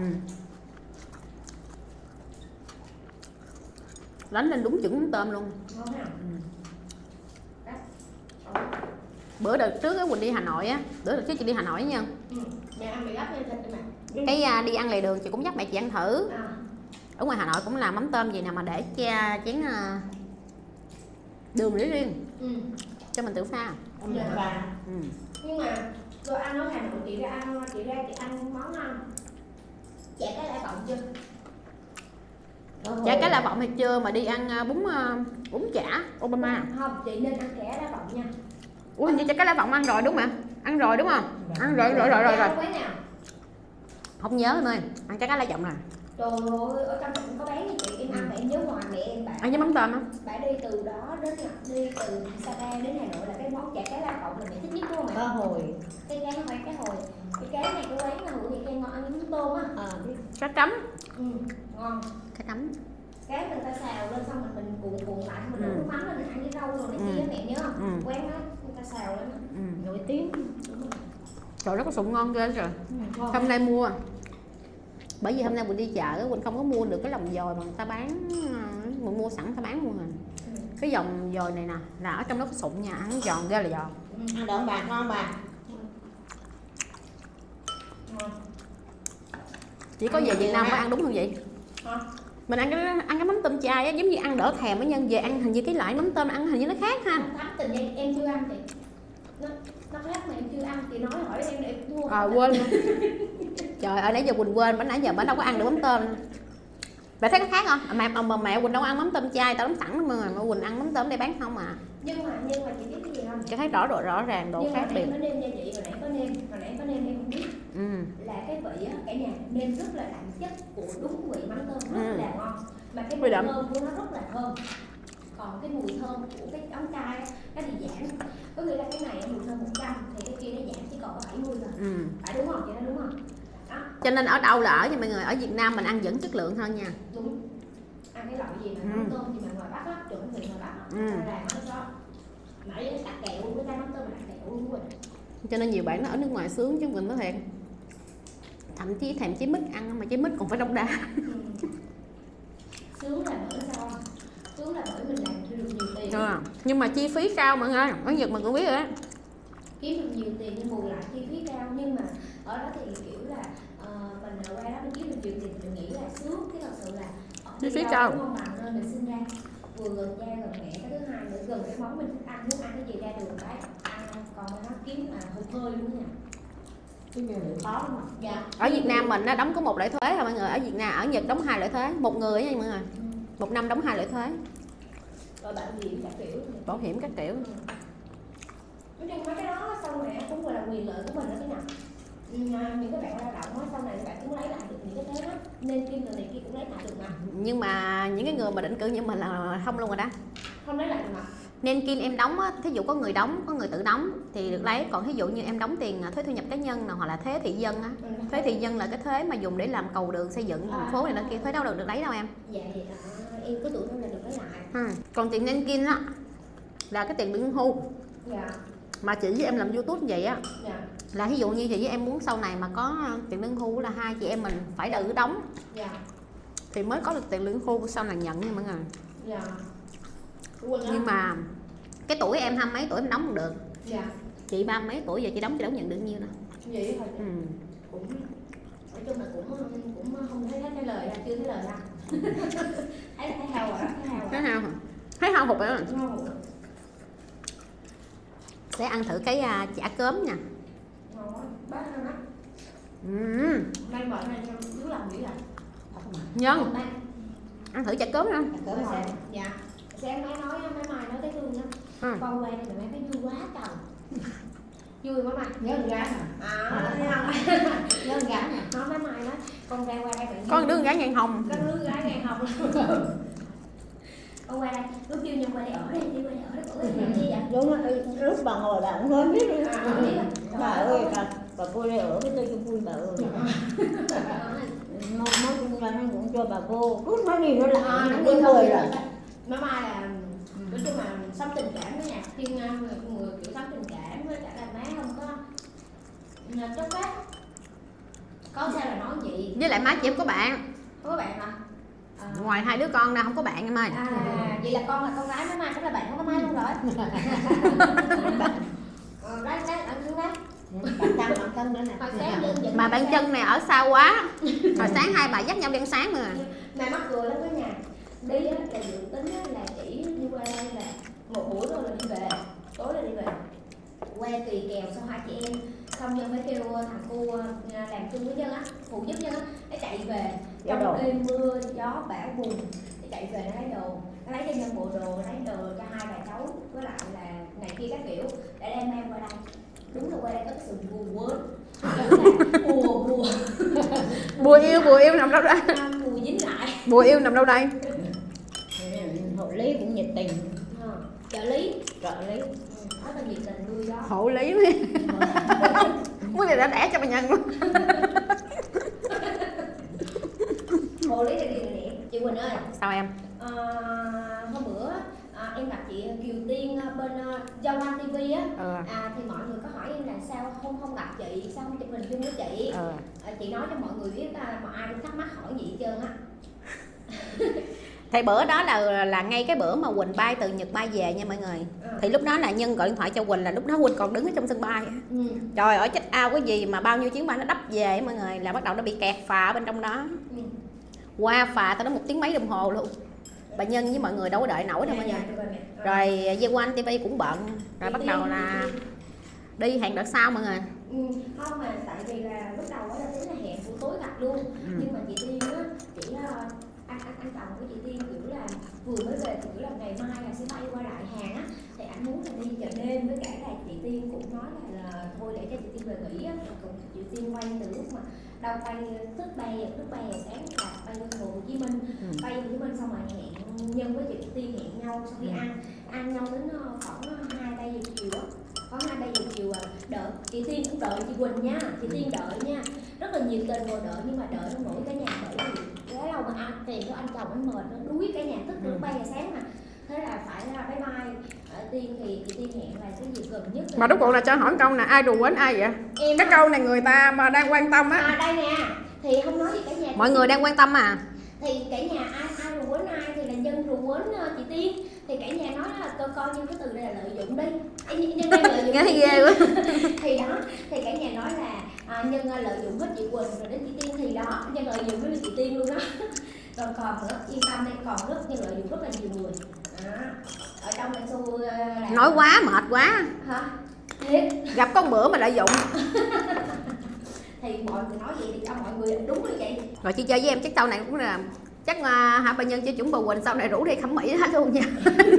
Đánh lên đúng chuẩn mắm tôm luôn. Ngon nào. Bữa đợt trước á Quỳnh đi Hà Nội á, bữa đợt trước chị đi Hà Nội nha. Mẹ ăn bị gấp lên thịt đi mà. Cái đi ăn lề đường chị cũng dắt mẹ chị ăn thử. À. Ở ngoài Hà Nội cũng làm mắm tôm gì nè mà để chén đường để riêng cho mình tự pha. Nhưng mà đồ ăn ở Hà Nội chị ra ăn món chả cá lã vọng chưa? Chả cá lã vọng hay chưa mà đi ăn bún chả Obama. Không, chị nên ăn chả lã vọng nha. Ủa hình như chả cá lã vọng ăn rồi đúng không ạ? Ăn rồi đúng không? Ăn rồi. Quán nào? Không nhớ em ơi, ăn chả cá lã vọng rồi. Trời ơi, ở trong cũng có bán như chị, em ăn phải nhớ ngoài mẹ em Ăn với mắm tôm á. Bà đi từ đó đến đi từ Sapa đến Hà Nội là cái món chả cá lã vọng là mẹ thích nhất đúng không Cá ạ? hồi. Cái cá không phải cá hồi. Cái cá này cái quán là hữu thì ngon ăn với mắm tôm á. Cá trắm. Ngon. Cá trắm. Cái người ta xào lên xong mình cuộn lại mình đổ nước mắm lên mình ăn với rau rồi này kia mẹ nhớ không? Quán đó người ta xào lên đó. Nổi tiếng. Trời, nó có sụn ngon ghê rồi. Hôm nay mua. Bởi vì hôm nay mình đi chợ Quỳnh không có mua được cái lòng dồi mà người ta bán, mình mua sẵn người ta bán luôn rồi. Cái dòng dồi này nè là ở trong đó có sụn nha, ăn giòn ghê là giòn. Ăn đậu bạc ngon bà. Chỉ có về Việt Nam mới ăn đúng không vậy? Mình ăn cái mắm tôm chai á, giống như ăn đỡ thèm á, nhân về ăn hình như cái loại mắm tôm ăn hình như nó khác ha. Thắm tình em chưa ăn chị. Nó khác mà em chưa ăn, chị nói hỏi em để em mua. Quên luôn. Trời ơi nãy giờ Quỳnh quên, nãy giờ bà đâu có ăn được mắm tôm. Bà thấy có khác không? Mẹ Quỳnh đâu ăn mắm tôm chai, tao đóng sẵn mà Quỳnh ăn mắm tôm đây bán không à. Nhưng mà chị biết cái gì không? Chị thấy rõ ràng độ khác biệt. Nhưng mà nêm nha chị, hồi nãy có nêm em không biết. Là cái vị á, cả nhà nêm rất là đậm chất của đúng vị mắm tôm, rất là ngon. Mà cái mùi thơm của nó rất là thơm. Còn cái mùi thơm của cái đóng chai nó bị giảm. Có nghĩa là cái này mùi thơm 100 thì cái kia nó giảm chỉ còn có 70 rồi. Phải đúng không? Chị nói đúng không? Đó. Cho nên ở đâu là ở nha mọi người, ở Việt Nam mình ăn vẫn chất lượng hơn nha. Đúng. Ăn cái loại gì mà mắm tôm gì mà ngoài Bắc á, chuẩn vị ngoài Bắc á, làm nó cho nãy nó đặt kẹo, cái mắm tôm đặt kẹo luôn rồi. Cho nên nhiều bạn nó ở nước ngoài sướng chứ mình nói thiệt. Thậm chí thèm trái mít ăn mà trái mít còn phải đông đá. Sướng là bởi sao? Sướng là bởi mình làm được nhiều tiền. Nhưng mà chi phí cao mọi người, ở Nhật mình cũng biết rồi á. Kiếm được nhiều tiền nhưng bù lại chi phí cao, nhưng mà ở đó thì kiểu là mình qua đó mình kiếm được nhiều tiền mình nghĩ là sướng, cái thật sự là chi phí cao không bằng nên mình sinh ra vừa gần cha gần mẹ, cái thứ hai nữa gần cái món mình thích ăn, muốn ăn cái gì ra đường cái ăn, còn nó kiếm là hơi khơi luôn nha. Cái nghề này khó lắm. Dạ. Ở Việt Nam mình nó đóng có 1 loại thuế thôi mọi người, ở Việt Nam ở Nhật đóng 2 loại thuế, một người nha mọi người. 1 năm đóng 2 loại thuế. Rồi bảo hiểm các kiểu. Bảo hiểm các kiểu. Nói chung mấy cái đó sau này cũng gọi là quyền lợi của mình đó cái nào. Những cái bạn lao động á, sau này các bạn cũng lấy lại được những cái thế đó, nên kim từ này kia cũng lấy lại được mà. Nhưng mà những cái người mà định cư như mình là không luôn rồi đó. Không lấy lại được mà. Nên kim em đóng á, thí dụ có người đóng, có người tự đóng thì được lấy, còn thí dụ như em đóng tiền thuế thu nhập cá nhân nào hoặc là thuế thị dân á. Thuế thị dân là cái thuế mà dùng để làm cầu đường xây dựng thành phố này nó kia, thuế đâu được lấy đâu em. Dạ thì em có tuổi thôi là được lấy lại. Còn tiền nên kim á là cái tiền lương hưu. Dạ. Mà chị với em làm YouTube vậy á. Dạ. Là ví dụ như chị với em muốn sau này mà có tiền lương hưu là hai chị em mình phải tự đóng. Dạ. Thì mới có được tiền lương hưu sau này nhận nha mọi người. Dạ. Nhưng mà cái tuổi em 20 mấy tuổi em đóng không được. Dạ. Chị 30 mấy tuổi giờ chị đóng chị đâu nhận được nhiêu đâu. Vậy thôi. Cũng nói chung là cũng không thấy cái lời ra, chưa thấy lời ra. thấy hao rồi đó, Thấy hao hụt rồi. Sẽ ăn thử cái chả cớm nha. Ngon quá, bác ăn á. May mệt này cho đứa làm nghĩ là Nhân. Ăn thử chả cớm không? Dạ. Sáng má nói mai nói cái Hương á. Con quen thì má thấy vui quá trời. Vui quá mày. Nhớ con gái hả? Thấy không? Nhớ con gái hả? Nói má mai nói con ra qua đây tự nhiên. Con đứa gái ngang hồng. Con đứa gái ngang hồng. Con qua đây, lúc kêu Nhân qua đây ở đây, đi qua đây ở đây, ở đây vậy? Đúng rồi, lúc bà ngồi bà cũng không biết luôn. Bà ơi, bà vô đây ở với tôi cho vui bà ơi. Nói chung là nó cũng cho bà vô, cứ nói gì nữa là nó đi người rồi. Má Mai là nói chung là sống tình cảm với nhà Thiên người kiểu sống tình cảm với cả là má không có chốc phát. Có sao là nói gì? Với lại má chị không có bạn. Không có bạn hả? Ngoài hai đứa con ra không có bạn em ơi. Vậy là con gái má Mai cũng là bạn của má Mai luôn rồi. Đấy, bạn thương đấy. Bạn thân nữa nè. Mà bạn Chân này ở xa quá. Hồi sáng hai bà dắt nhau đi ăn sáng mà. Mà mắc cười lắm cả nhà. Đi á, là dự tính á, là chỉ đi qua đây là một buổi thôi là đi về, tối là đi về. Qua tùy kèo xong hai chị em, xong Nhân mới kêu thằng cô làm chung với Nhân á, phụ giúp Nhân á, nó chạy về trong đêm mưa gió bão bùng, nó chạy về nó lấy đồ, nó lấy cho Nhân bộ đồ, lấy đồ cho hai bà cháu với lại là này kia các kiểu để đem mang qua đây. Đúng là qua đây có cái sự buồn quên, Bùa yêu nằm đâu đây? Bùa dính lại. Bùa yêu nằm đâu đây? Hộ lý cũng nhiệt tình. Trợ lý. Rất là nhiệt tình nuôi đó. Hộ lý muốn này đã đẻ cho bà Nhân luôn. Hộ lý là gì nè chị Quỳnh ơi. Sao em? Hôm bữa em gặp chị Kiều Tiên bên Giao Hoa TV á. Thì mọi người có hỏi em là sao không gặp chị, sao không chụp hình chung với chị. Chị nói cho mọi người biết mà ai cũng thắc mắc hỏi gì hết trơn á. Thì bữa đó là ngay cái bữa mà Quỳnh bay từ Nhật bay về nha mọi người. Thì lúc đó là Nhân gọi điện thoại cho Quỳnh, là lúc đó Quỳnh còn đứng ở trong sân bay. Trời ơi check out cái gì mà bao nhiêu chuyến bay nó đắp về mọi người, là bắt đầu nó bị kẹt phà ở bên trong đó. Qua phà tao đó 1 tiếng mấy đồng hồ luôn. Bà Nhân với mọi người đâu có đợi nổi đâu mọi người. Rồi Giao Hoa TV cũng bận. Rồi bắt đầu là đi hẹn đợt sau mọi người. Không mà tại vì là lúc đầu là tính là hẹn buổi tối gặp luôn. Nhưng mà chị Tiên á, chỉ anh chồng của chị Tiên kiểu là vừa mới về, kiểu là ngày mai là sẽ bay qua Đại Hàn á, thì anh muốn là đi chợ đêm, với cả là chị Tiên cũng nói là thôi để cho chị Tiên về nghỉ á. Còn chị Tiên quay từ lúc mà đâu bay thức bay sáng là bay lên Hồ Chí Minh, bay Hồ Chí Minh xong rồi hẹn Nhân với chị Tiên hẹn nhau xong đi ăn nhau đến khoảng 2-3 giờ chiều á. Có 2-3 giờ chiều đợi chị Tiên cũng đợi chị Quỳnh nha, chị Tiên đợi nha, rất là nhiệt tình ngồi đợi, nhưng mà đợi không nổi cả nhà, bởi vì cái lâu mà ăn tiền của anh chồng anh mệt nó đuối cả nhà, thức từ 3 giờ sáng mà, thế là phải bye bye. Tiên thì chị Tiên hẹn là cái gì gần nhất là... Mà rốt cuộc là cho hỏi câu là ai đùa quến ai vậy? Em cái câu này người ta mà đang quan tâm á. Đây nè, thì không nói gì cả nhà. Mọi người đang quan tâm à? Thì cả nhà ai đùa quến ai thì là Nhân đùa quến chị Tiên. Thì cả nhà nói là coi như cái từ này là lợi dụng đi. Nhân đang lợi dụng. Nghe ghê quá. Thì đó, thì cả nhà nói là Nhân lợi dụng hết chị Quỳnh rồi đến chị Tiên, thì đó Nhân lợi dụng với chị Tiên luôn đó. Rồi còn nữa, yên tâm đi, còn Nhân lợi dụng rất là nhiều người. Ở trong này xu nói quá mệt quá. Hả? Thiệt. Gặp con bữa mà lợi dụng. Thì mọi người nói vậy thì cho mọi người đúng như vậy. Rồi chị chơi với em chắc sau này cũng là chắc hai bà Nhân chơi chuẩn bà Quỳnh sau này rủ đi khẩm mỹ hết luôn nha.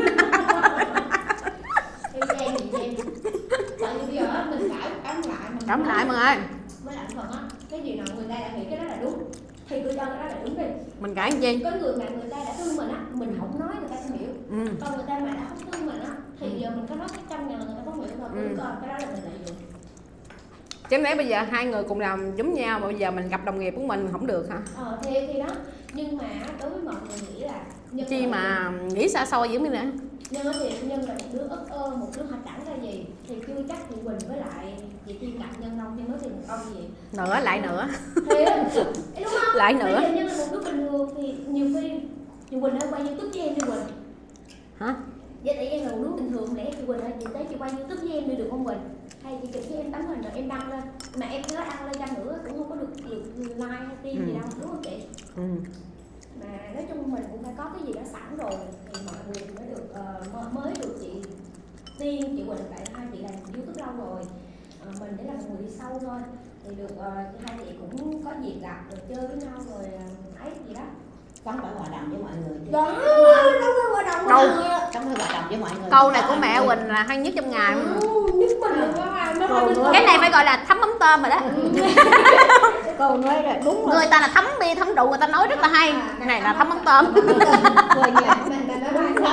Em tại vì bây giờ mình cắm lại mọi người. Với lại phần á, cái gì nào người ta đã nghĩ cái đó là đúng thì tôi cho cái đó là đúng đi. Mình cãi gì? Có người mà người ta đã thương mình á, mình không nói người ta không hiểu. Còn người ta mà đã không thương mình á thì giờ mình có nói 100 ngàn là người ta không hiểu thôi. Còn cái đó là mình lợi dụng. Chứ nếu bây giờ hai người cùng làm giống nhau mà bây giờ mình gặp đồng nghiệp của mình không được hả? Thì đó. Nhưng mà đối với mọi người nghĩ là chi mà nghĩ xa xôi dữ nữa. Nhân thì Nhân là một đứa ức ơ, một đứa hạch chẳng ra gì thì chưa chắc chị Quỳnh với lại chị Tiên gặp Nhân đâu. Nhân nói thì một câu gì nữa lại nữa thì đúng không? Lại nữa. Bây giờ Nhân là một đứa bình thường thì nhiều khi chị Quỳnh ơi quay YouTube với em đi Quỳnh. Hả? Vậy tại em là một đứa bình thường, lẽ chị Quỳnh ơi chị tới chị quay YouTube với em đi được không Quỳnh? Hay chị chụp với em tấm hình rồi em đăng lên, mà em có đăng lên chăng nữa cũng không có được like hay tim gì đâu, đúng không chị? Mà nói chung mình cũng phải có cái gì đó sẵn rồi thì mọi người mới được mới được chị Tiên, chị Quỳnh, tại hai chị làm YouTube lâu rồi, mình để là một người đi sâu thôi thì được hai chị cũng có dịp gặp được chơi với nhau rồi ấy gì đó. Không phải hòa đồng với mọi người. Đó, đâu có hòa đồng câu không phải hòa đồng với mọi người. Câu này của mẹ Quỳnh là hay nhất trong ngày. Nhất mình cái này phải gọi là thấm mắm tôm rồi đó. Câu nói là đúng rồi. Người ta là thấm bia thấm rượu người ta nói rất là hay. Cái này là thấm mắm tôm. Người nhà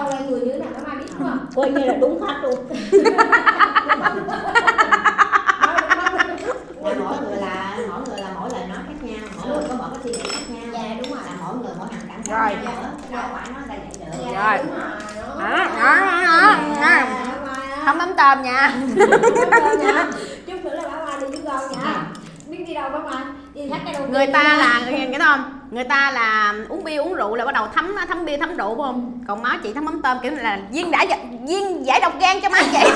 dâu đây người như thế nào nó mai biết đúng không? Coi như là đúng hết luôn. Mỗi người là mỗi lời nói khác nhau, mỗi người có một cái suy nghĩ khác nhau. Dạ đúng rồi. Là mỗi người mỗi hoàn cảnh khác Rồi. nhau nữa. Đâu phải nói đây vậy được. Dạ, Rồi. đúng rồi. Không mắm tôm nha. Chút nữa là bà Mai đi với con nha. Biết đi đâu bà Mai? Đi khách cái đầu Người ta là cái không? Người ta là uống bia uống rượu là bắt đầu thấm bia thấm rượu phải không? Còn má chị thấm mắm tôm kiểu này là viên giải độc gan cho má chị.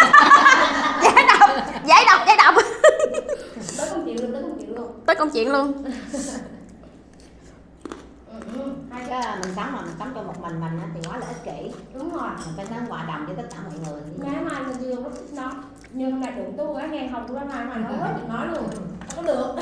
giải độc. Tới công chuyện luôn. Tới công chuyện luôn. Chứ mình sống cho một mình á thì quá là ích kỷ. Đúng rồi. Mình phải sống hòa đồng với tất cả mọi người. Ngày mai mình chưa có thích nó. Nhưng hôm nay đụng tôi á nghe không của bà Mai mà nói hết nói luôn. Không có được.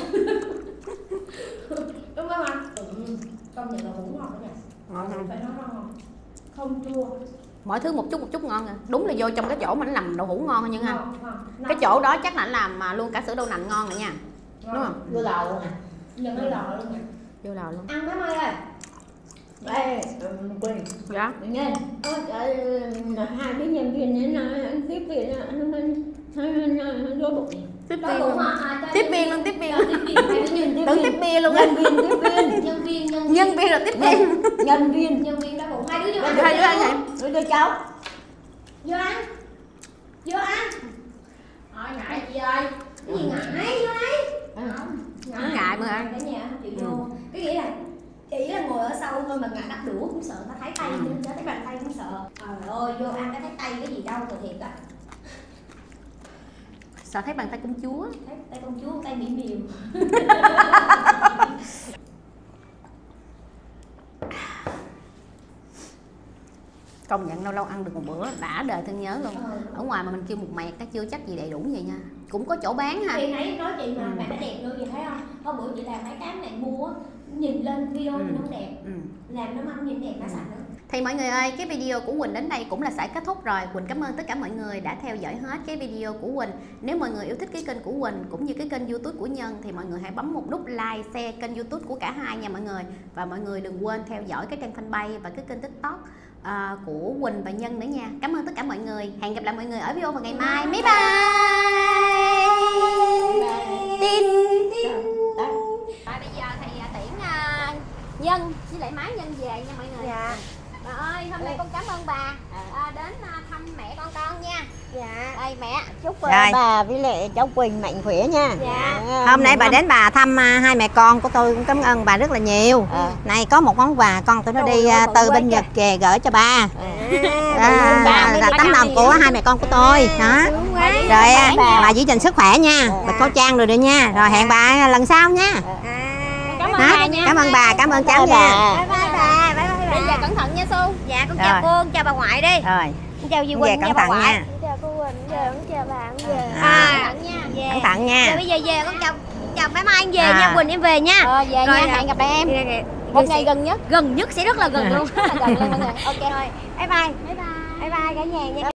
Đúng không anh? Công nhận là hủ ngon đó nha. Ngon không? Phải nói ngon. Không chua. Mỗi thứ một chút ngon à. Đúng là vô trong cái chỗ mà nó làm đậu hũ ngon hơn nhưng ha. Ngon. Cái chỗ đó chắc là anh làm mà luôn cả sữa đậu nành ngon rồi nha. Đúng không? Vô lầu luôn nè. Nhân cái lò luôn nè. Vô lò luôn. Ăn Má Mai ơi. Đây, Quỳnh. Dạ. Nghe. Ôi trời, hai đứa nhân viên này nói ăn tiếp việc đói bụng. Tiếp Đói bụng hả? Tiếp viên luôn. Tưởng tiếp bia luôn á. Nhân viên rồi tiếp viên. nhân viên đói bụng. Hai đứa vô ăn. Hai đứa ăn vậy. Đưa cháu. Vô ăn. Thôi ngại chị ơi. Cái gì ngại vô đây. Không ngại mà hả? Cả nhà chị vô. Cái nghĩa là chỉ là ngồi ở sau thôi mà ngại đắp đũa cũng sợ, nó thấy tay nữa, thấy bàn tay cũng sợ. Trời ơi, vô ăn cái thấy tay cái gì đâu rồi thiệt á. Sợ thấy bàn tay công chúa. Thấy tay công chúa, tay mỹ miều. Công nhận lâu lâu ăn được một bữa đã đời thương nhớ luôn. Ở ngoài mà mình kêu một mẹt nó chưa chắc gì đầy đủ vậy nha. Cũng có chỗ bán ha. Chị nãy nói chị mà mẹ nó đẹp luôn, chị thấy không? Hôm bữa chị làm mấy cái này mua á, nhìn lên video thì nó đẹp. Làm nó mâm nhìn đẹp, nó sạch nữa. Thì mọi người ơi, cái video của Quỳnh đến đây cũng là sẽ kết thúc rồi. Quỳnh cảm ơn tất cả mọi người đã theo dõi hết cái video của Quỳnh. Nếu mọi người yêu thích cái kênh của Quỳnh cũng như cái kênh YouTube của Nhân thì mọi người hãy bấm một nút like, share kênh YouTube của cả hai nha mọi người. Và mọi người đừng quên theo dõi cái trang fanpage và cái kênh TikTok của Quỳnh và Nhân nữa nha. Cảm ơn tất cả mọi người. Hẹn gặp lại mọi người ở video vào ngày mai. Bye bye. Tin. Rồi bây giờ thì tiễn Nhân với lại má Nhân về nha mọi người. Dạ. Bà ơi, hôm nay con cảm ơn bà đến thăm mẹ con nha. Dạ. Đây mẹ, chúc Bà với lại cháu Quỳnh mạnh khỏe nha. Dạ. Hôm nay bà đến bà thăm hai mẹ con của tôi cũng cảm ơn bà rất là nhiều. Này có một món quà con tôi nó đi từ bên Nhật về gửi cho ba. Là tấm lòng của hai mẹ con của tôi. Đó. Rồi bà giữ gìn sức khỏe nha. Bịch khẩu trang rồi nữa nha. Rồi hẹn bà lần sau nha. Cảm ơn bà nha. Cảm ơn bà, cảm ơn cháu nha. Bye bye bà. Bây giờ cẩn thận nha Xu. Dạ con chào cô, chào bà ngoại đi. Rồi. Con chào Duy Về Quỳnh, cẩn chào bà thận ngoại. nha. Chào cô Quỳnh, chào bà về. Cẩn thận nha. Giờ bây giờ về con chào bé Mai em về nha, Quỳnh em về nha. Về nha, hẹn gặp lại em. Một ngày gần nhất. Gần nhất sẽ rất là gần luôn. Rất là gần luôn mọi người. Ok. Rồi, bye bye. Bye bye. Bye bye cả nhà nha.